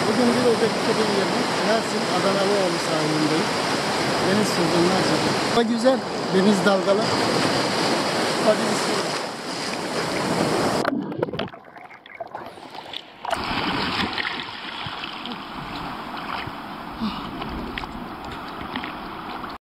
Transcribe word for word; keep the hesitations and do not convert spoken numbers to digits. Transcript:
Bugün bir Ocak iki bin yirmi Mersin Adanalıoğlu sahilindeyim. Deniz sürgünler çekiyor. Hava güzel, deniz dalgalı. Hadi bismillah.